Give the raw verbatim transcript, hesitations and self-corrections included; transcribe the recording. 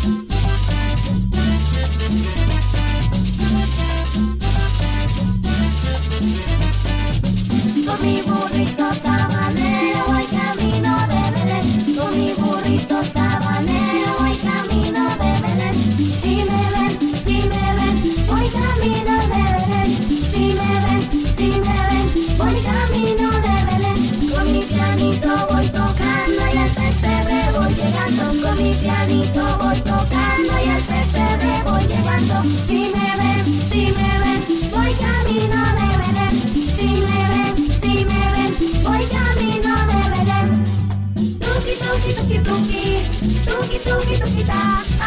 Con mi burrito sabanero voy camino de Belén. Con mi burrito sabanero voy camino de Belén. Si me ven, si me ven, voy camino de Belén. Si me ven, si me ven, voy camino de Belén. Con mi pianito voy tocando y al pesebre voy llegando. Con mi pianito voy tocando y al pesebre voy llegando. Si me ven, si me ven, voy camino de Belén. Si me ven, si me ven, voy camino de Belén. Tuki, tuki, tuki, tuki, tuki, tuki, tuki, ta.